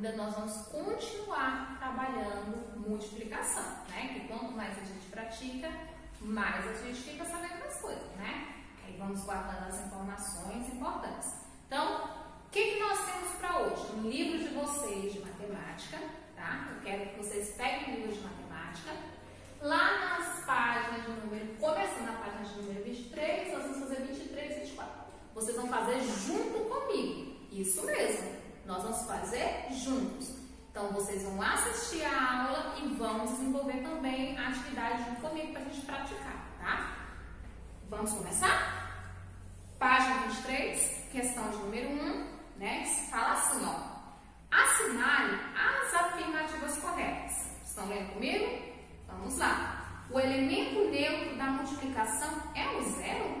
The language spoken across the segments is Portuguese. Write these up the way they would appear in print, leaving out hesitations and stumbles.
ainda nós vamos continuar trabalhando multiplicação, né? Que quanto mais a gente pratica, mais a gente fica sabendo das coisas, né? Aí vamos guardando as informações importantes. Então, o que nós temos para hoje? No livro de vocês de matemática, tá? Eu quero que vocês peguem o livro de matemática. Lá nas páginas de número, começando na página de número 23, nós vamos fazer 23 e 24. Vocês vão fazer junto comigo. Isso mesmo, nós vamos fazer juntos. Então, vocês vão assistir a aula e vão desenvolver também a atividade junto comigo para a gente praticar, tá? Vamos começar? Página 23, questão de número 1, né? Que fala assim, ó. Assinale as afirmativas corretas. Estão lendo comigo? Vamos lá. O elemento neutro da multiplicação é o zero?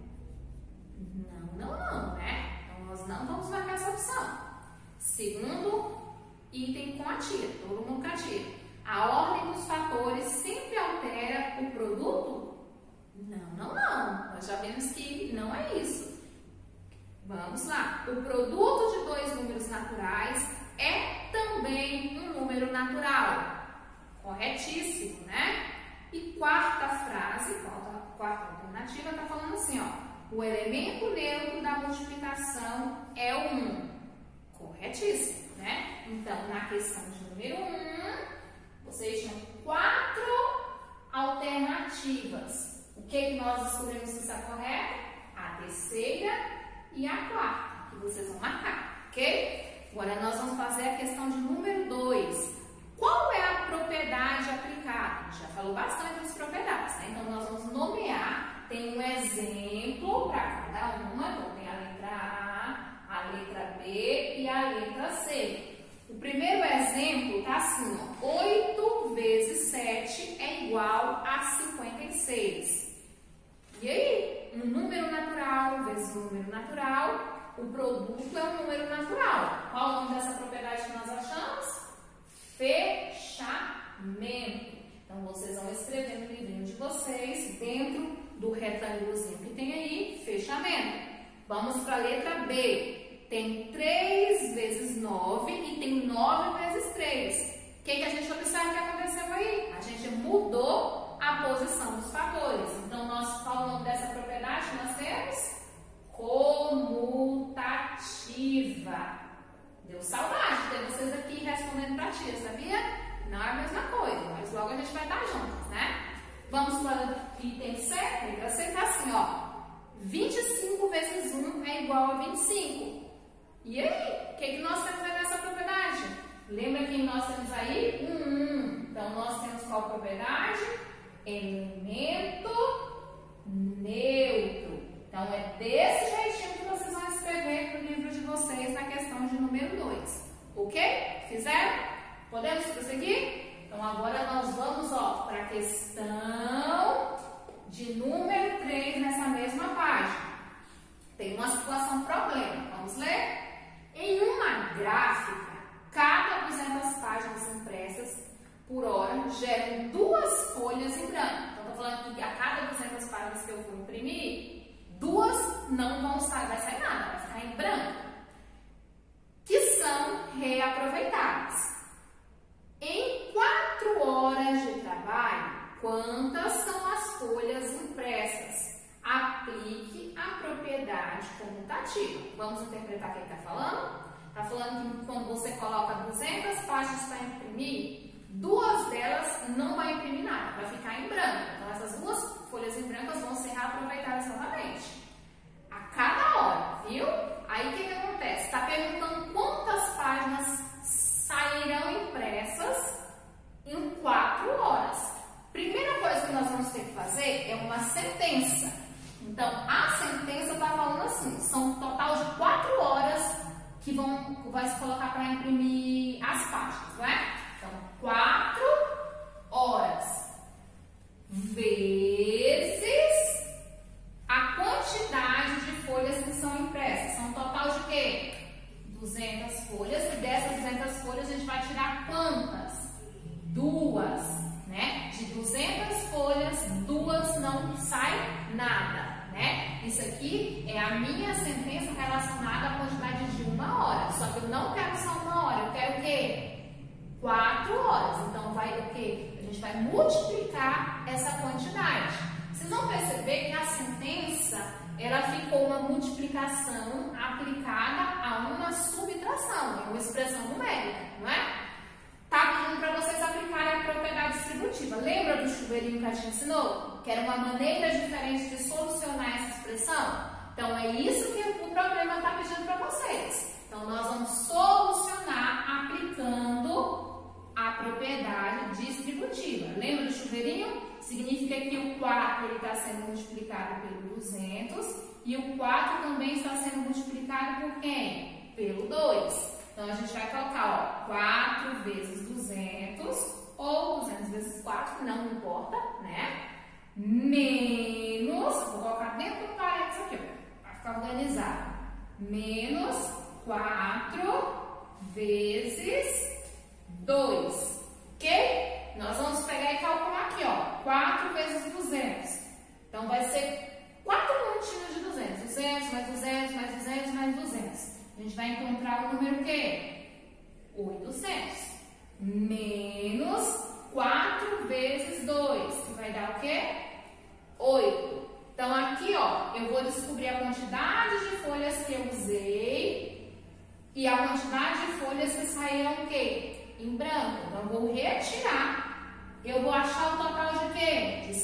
Não, né? Então, nós não vamos marcar essa opção. Segundo item com a tia, todo mundo com a tia. A ordem dos fatores sempre altera o produto? Não. Nós já vimos que não é isso. Vamos lá. O produto de dois números naturais é também um número natural. Corretíssimo, né? E quarta frase, quarta alternativa, está falando assim, ó. O elemento neutro da multiplicação é o 1. Corretíssimo, né? Então, na questão de número 1, vocês tinham 4 alternativas. O que nós descobrimos que está correto? A terceira e a quarta, que vocês vão marcar, ok? Agora, nós vamos fazer a questão de número 2. Qual é a propriedade aplicada? A gente já falou bastante das propriedades, né? Então, nós vamos nomear, tem um exemplo para cada uma. Então, tem a letra A, a letra B e a letra C. O primeiro exemplo está assim, ó. 8 vezes 7 é igual a 56. E aí? Um número natural vezes um número natural, o produto é um número natural. Qual o nome dessa propriedade que nós achamos? Fechamento. Então, vocês vão escrever no livrinho de vocês, dentro do retângulozinho que tem aí, fechamento. Vamos para a letra B. Tem 3 vezes 9 e tem 9 vezes 3. O que a gente observa que aconteceu aí? A gente mudou a posição dos fatores. Então, qual o nome dessa propriedade que nós temos? Comutativa. Deu saudade de ter vocês aqui respondendo para a tia, sabia? Não é a mesma coisa, mas logo a gente vai estar juntos, né? Vamos para o item C. Letra C está assim, ó. 25 vezes 1 é igual a 25. E aí? O que nós temos aí nessa propriedade? Lembra que nós temos aí um 1. Então, nós temos qual propriedade? Elemento neutro. Então, é desse jeitinho que vocês vão escrever no livro de vocês na questão de número 2. Ok? Fizeram? Podemos prosseguir? Então, agora nós vamos para a questão de número 3 nessa mesma página. Tem uma situação problema. Vamos ler? Em uma gráfica, cada 200 páginas impressas por hora geram 2 folhas em branco. Então, estou falando que a cada 200 páginas que eu for imprimir, 2 não vão sair, vai sair nada, vai ficar em branco, que são reaproveitadas. Em 4 horas de trabalho, quantas são as folhas impressas? Aplique a propriedade comutativa. Vamos interpretar o que ele está falando? Está falando que quando você coloca 200 páginas para imprimir, 2 delas não vai imprimir nada, vai ficar em branco. Então, essas 2 folhas em brancas vão ser reaproveitadas novamente. A cada hora, viu? Aí, o que acontece? Está perguntando quantas páginas sairão impressas em 4 horas. Primeira coisa que nós vamos ter que fazer é uma sentença. Então, a sentença está falando assim, são um total de 4 horas que vai se colocar para imprimir as páginas, não é? Então, 4 horas vezes a quantidade de folhas que são impressas. São um total de quê? 200 folhas. E dessas 200 folhas a gente vai tirar quantas? 2, né? De 200 folhas, 2 não sai nada, né? Isso aqui é a minha sentença relacionada à quantidade de 1 hora. Só que eu não quero só 1 hora, eu quero o quê? quê? A gente vai multiplicar essa quantidade. Vocês vão perceber que a sentença, ela ficou uma multiplicação aplicada a uma subtração, uma expressão numérica, não é? Tá pedindo para vocês aplicarem a propriedade distributiva. Lembra do chuveirinho que a gente ensinou? Que era uma maneira diferente de solucionar essa expressão? Então, é isso que o problema está pedindo para vocês. Então, nós vamos solucionar aplicando a propriedade distributiva. Lembra do chuveirinho? Significa que o 4 está sendo multiplicado pelo 200 e o 4 também está sendo multiplicado por quem? Pelo 2. Então, a gente vai colocar, ó, 4 vezes 200 ou 200 vezes 4, não importa, né? Menos, vou colocar dentro do parênteses aqui, ó, para ficar organizado. Menos 4 vezes 2, ok? Nós vamos pegar e calcular aqui, ó, 4 vezes 200. Então, vai ser 4 montinhos de 200. 200 mais 200 mais 200 mais 200. A gente vai encontrar o número o quê? 800. Menos 4 vezes 2, que vai dar o quê? 8. Então, aqui, ó, eu vou descobrir a quantidade de folhas que eu usei e a quantidade de folhas que saíram o quê? Em branco. Então, eu vou retirar. Eu vou achar o total de quê? De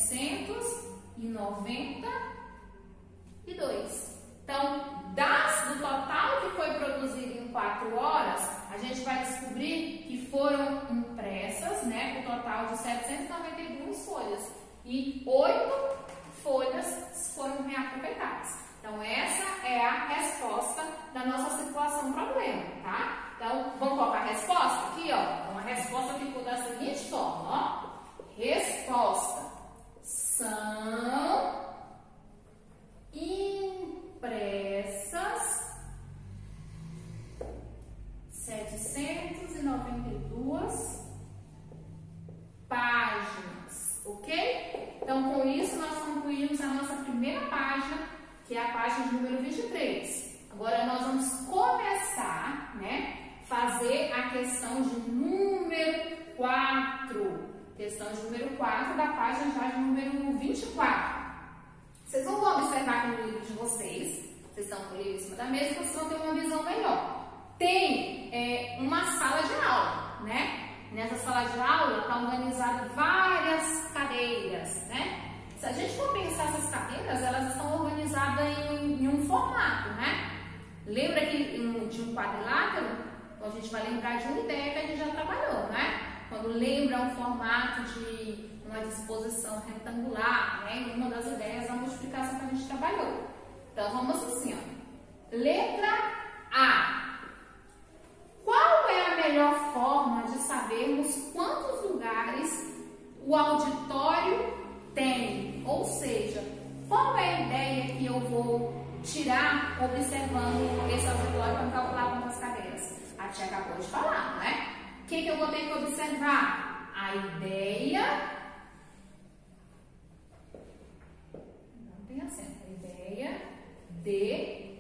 792. Então, do total que foi produzido em 4 horas, a gente vai descobrir que foram impressas, né, o total de 792 folhas. E 8 folhas foram reaproveitadas. Então, essa é a resposta da nossa situação problema, tá? Então, vamos colocar a resposta aqui, ó. Então, a resposta ficou da seguinte forma, ó. Resposta são impressas 792 páginas, ok? Então, com isso, nós concluímos a nossa primeira página, que é a página número 23. Agora, nós vamos começar, né, fazer a questão de número 4. Questão de número 4 da página já de número 24. Vocês vão observar aqui no livro de vocês, vocês estão com o livro em cima da mesa, vocês vão ter uma visão melhor. Tem uma sala de aula, né? Nessa sala de aula está organizado várias cadeiras, né? Se a gente for pensar essas cadeiras, elas estão organizadas em um formato, né? Lembra que de um quadrilátero? Então a gente vai lembrar de uma ideia que a gente já trabalhou, né? Quando lembra um formato de uma disposição retangular, né? Em uma das ideias da multiplicação que a gente trabalhou. Então vamos assim, ó. Letra A. Qual é a melhor forma de sabermos quantos lugares o auditório tem? Ou seja, qual é a ideia que eu vou tirar observando esse auditório para calcular quantas cadeiras? A tia acabou de falar, não é? O que eu vou ter que observar? A ideia... Não tem acento. A ideia de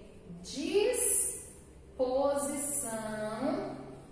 disposição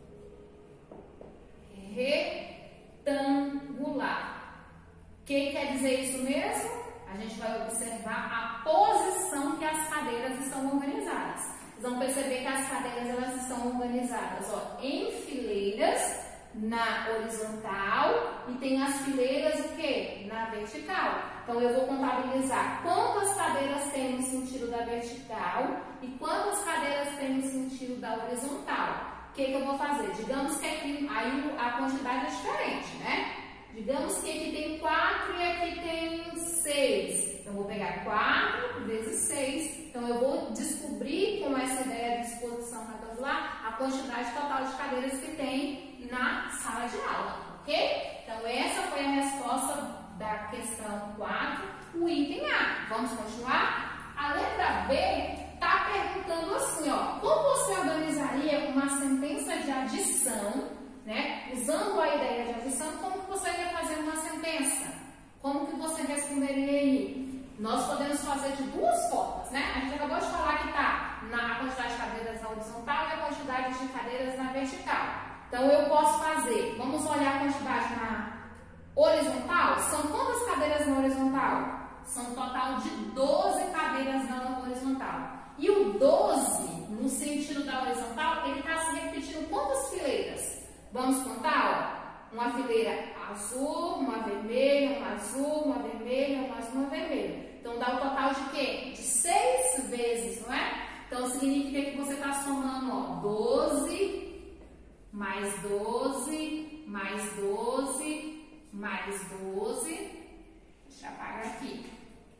retangular. O que quer dizer isso mesmo? A gente vai observar a posição que as cadeiras estão organizadas. Vocês vão perceber que as cadeiras elas estão organizadas, ó, em fileiras na horizontal e tem as fileiras o quê? Na vertical. Então eu vou contabilizar quantas cadeiras tem no sentido da vertical e quantas cadeiras tem no sentido da horizontal. O que eu vou fazer? Digamos que aqui aí a quantidade é diferente, né? Digamos que aqui tem 4 e aqui tem 6. Então, eu vou pegar 4 vezes 6. Então, eu vou descobrir com essa ideia de disposição retangular a quantidade total de cadeiras que tem na sala de aula, ok? Então, essa foi a resposta da questão 4, o item A. Vamos continuar? A letra B está perguntando assim, ó, como você organizaria uma sentença de adição, né? Usando a ideia de adição, como que você ia fazer uma sentença? Como que você responderia aí? Nós podemos fazer de duas formas, né? A gente acabou de falar que está na quantidade de cadeiras na horizontal e a quantidade de cadeiras na vertical. Então, eu posso fazer, vamos olhar a quantidade na horizontal. São quantas cadeiras na horizontal? São um total de 12 cadeiras na horizontal. E o 12, no sentido da horizontal, ele está se repetindo quantas fileiras? Vamos contar, ó. Uma fileira azul, uma vermelha, uma azul, uma vermelha, uma azul, uma vermelha. Então, dá um total de quê? De 6 vezes, não é? Então, significa que você está somando, ó, 12, mais 12, mais 12, mais 12. Deixa eu apagar aqui.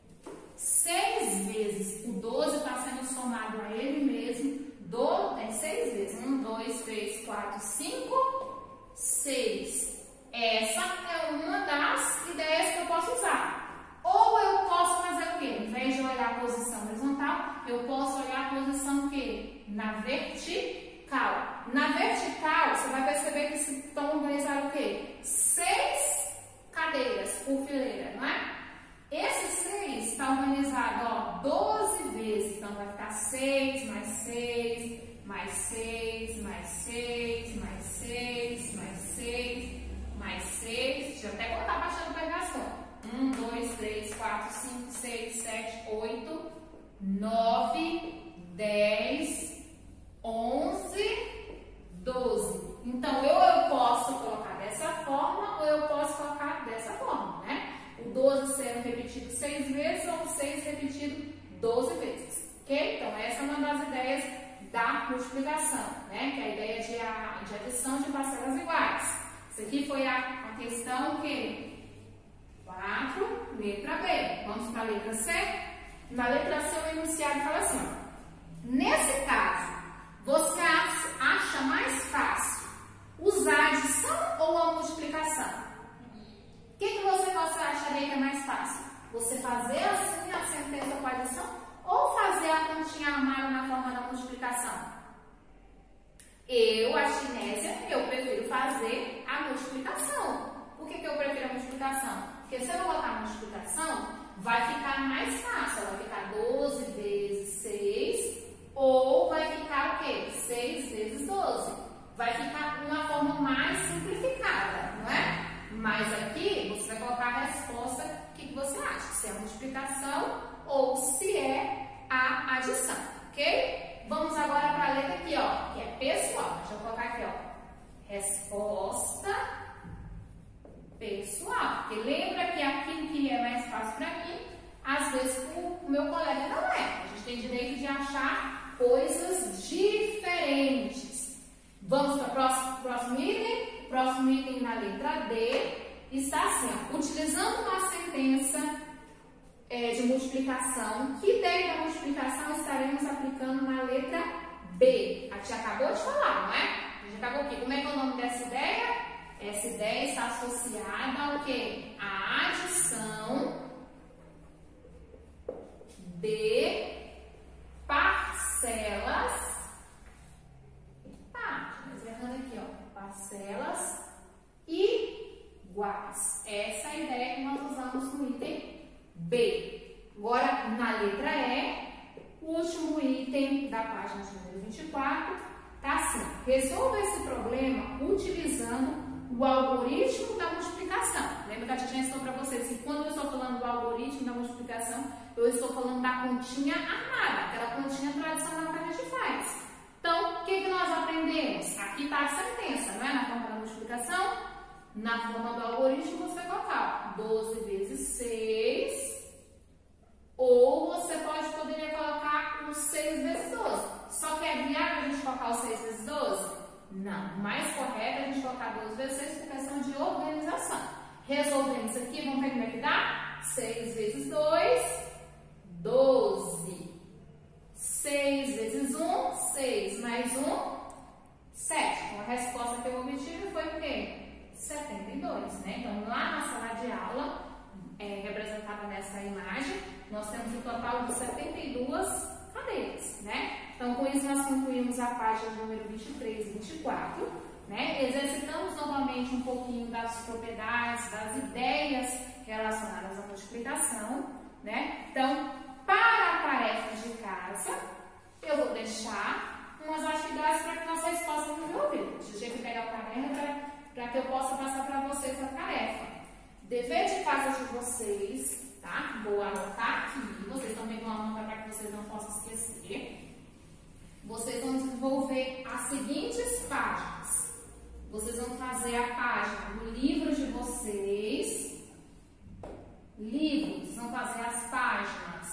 6 vezes. O 12 está sendo somado a ele mesmo. 6 vezes. 1, 2, 3, 4, 5, 6. Essa é uma das ideias que eu posso usar. Ou eu posso fazer o quê? Em vez de olhar a posição horizontal, eu posso olhar a posição o quê? Na vertical. Na vertical, você vai perceber que estão organizados o quê? 6 cadeiras por fileira, não é? Esse 6 está organizado, ó, 12 vezes. Então, vai ficar 6, mais 6, mais 6, mais 6, mais 6, mais 6, mais 6. Deixa eu até contar baixando para pegar as contas. 1, 2, 3, 4, 5, 6, 7, 8, 9, 10, 11, 12. Então, eu posso colocar dessa forma ou eu posso colocar dessa forma, né? O 12 sendo repetido 6 vezes ou o 6 repetido 12 vezes, ok? Então, essa é uma das ideias da multiplicação, né? Que é a ideia de adição de parcelas iguais. Isso aqui foi a questão que 4, letra B. Vamos para a letra C? Na letra C, o enunciado fala assim, ó. Nesse caso, você acha mais fácil usar a adição ou a multiplicação? O que você acharia que é mais fácil? Você fazer assim a sentença com a adição ou fazer a continha armada na forma da multiplicação? Eu, a Chinésia, eu prefiro fazer a multiplicação. Por que eu prefiro a multiplicação? Porque se eu não botar a multiplicação, vai ficar mais fácil. Ela vai ficar 12 vezes 6 ou vai ficar o quê? 6 vezes 12. Vai ficar uma forma mais simplificada, não é? Mas aqui você vai colocar a resposta, o que você acha? Se é a multiplicação ou se é a adição, ok? Vamos agora para a letra aqui, ó, que é pessoal. Deixa eu colocar aqui, ó. Resposta pessoal. Porque lembra que aquilo que é mais fácil para mim, às vezes o meu colega não é. A gente tem direito de achar coisas diferentes. Vamos para o próximo item? O próximo item na letra D está assim, ó, utilizando uma sentença de multiplicação, que ideia da multiplicação estaremos aplicando na letra B? A tia acabou de falar, não é? A gente acabou aqui. Como é que é o nome dessa ideia? Essa ideia está associada ao quê? A adição de parcelas. Aqui, ó, parcelas iguais. Essa é a ideia que nós usamos no item B. Agora, na letra E, o último item da página de número 24, tá assim: resolva esse problema utilizando o algoritmo da multiplicação. Lembra que a tia ensinou para vocês que quando eu estou falando do algoritmo da multiplicação, eu estou falando da continha armada, aquela continha tradicional que a gente faz. Então, o que nós aprendemos? Aqui está a sentença, não é? Na forma da multiplicação, na forma do algoritmo, você vai colocar 12 vezes 6, ou você poderia colocar o 6 vezes 12. Só que é viável a gente colocar o 6 vezes 12? Não. O mais correto é a gente colocar 12 vezes 6 por questão de organização. Resolvendo isso aqui, vamos ver como é que dá? 6 vezes 2, 12. 6 vezes 1, 6 mais 1, 7. Então, a resposta que eu obtive foi o quê? 72, né? Então, lá na sala de aula, representada nessa imagem, nós temos um total de 72 cadeiras, né? Então, com isso, nós concluímos a página número 23 e 24, né? Exercitamos novamente um pouquinho das propriedades, das ideias relacionadas à multiplicação, né? Então, para a tarefa de casa, eu vou deixar umas atividades para que vocês possam desenvolver. Deixa eu pegar o caderno para que eu possa passar para vocês a tarefa. Dever de casa de vocês, tá? Vou anotar aqui. Vocês também vão anotar para que vocês não possam esquecer. Vocês vão desenvolver as seguintes páginas. Vocês vão fazer a página do livro de vocês. Livros, vão fazer as páginas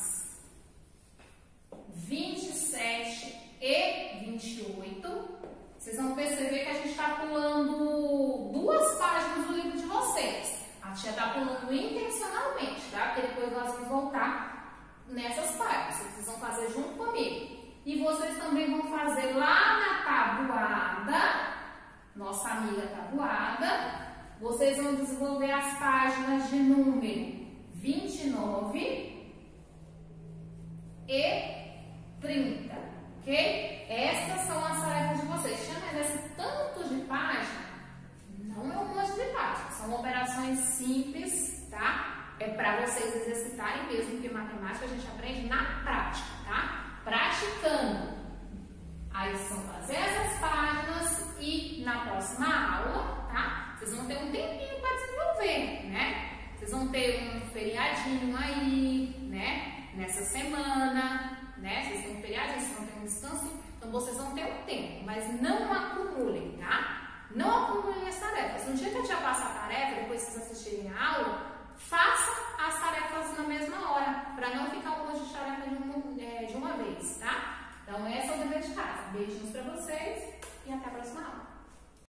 27 e 28. Vocês vão perceber que a gente está pulando 2 páginas do livro de vocês. A tia está pulando intencionalmente, tá? Porque depois nós vamos voltar nessas páginas. Vocês vão fazer junto comigo. E vocês também vão fazer lá na tabuada, nossa amiga tabuada, vocês vão desenvolver as páginas de número 29 e 30, ok? Estas são as tarefas de vocês. Tinha mais esse tanto de página? Não é um monte de página, são operações simples, tá? É para vocês exercitarem mesmo, porque matemática a gente aprende na prática, tá? Praticando. Aí são fazer essas páginas e na próxima aula, tá? Vocês vão ter um tempinho para desenvolver, né? Vocês vão ter um feriadinho aí, né? Nessa semana, né? Vocês têm um feriadinho, vocês vão ter um descanso, então vocês vão ter um tempo, mas não acumulem, tá?